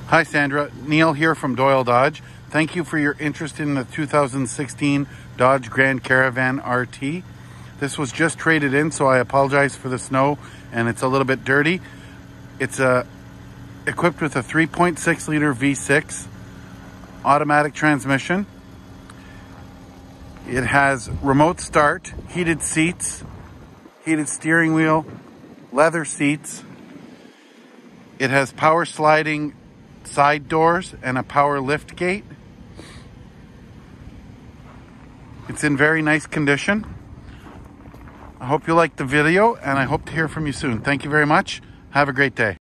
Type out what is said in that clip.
Hi Sandra, Neil here from Doyle Dodge. Thank you for your interest in the 2016 Dodge Grand Caravan RT. This was just traded in, so I apologize for the snow and it's a little bit dirty. It's equipped with a 3.6 liter V6 automatic transmission. It has remote start, heated seats, heated steering wheel, leather seats. It has power sliding side doors and a power lift gate. It's in very nice condition. I hope you liked the video and I hope to hear from you soon. Thank you very much. Have a great day.